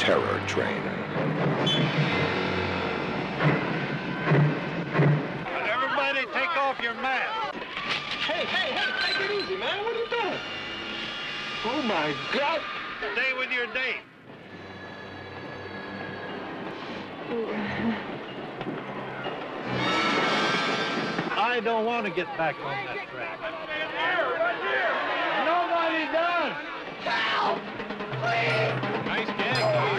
terror train. Everybody take off your mask. Hey, take it easy, man. What are you doing? Oh, my God. Stay with your date. I don't want to get back on that track. Right here. Nobody does. Help! Please! Nice gag,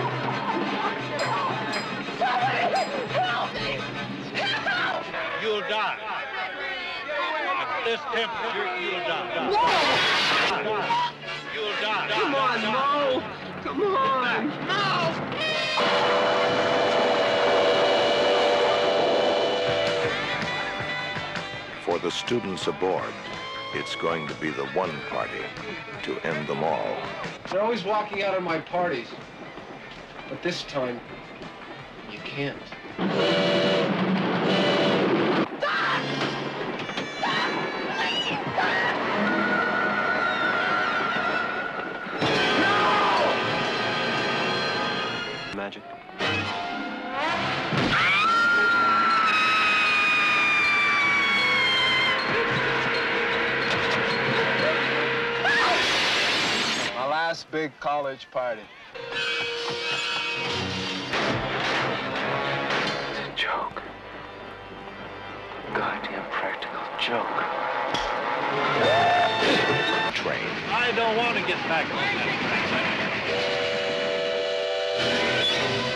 Somebody help me! Help! You'll die. At this temperature, you'll die. Whoa! You'll die. Come on, Mo. Come on. No! For the students aboard, it's going to be the one party to end them all. They're always walking out of my parties. But this time, you can't. Magic. My last big college party. It's a joke. Goddamn practical joke. Train. I don't want to get back on that track.